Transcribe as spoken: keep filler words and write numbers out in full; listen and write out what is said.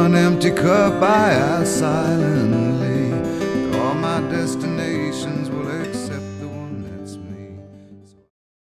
one empty cup I ask silently. With all my destinations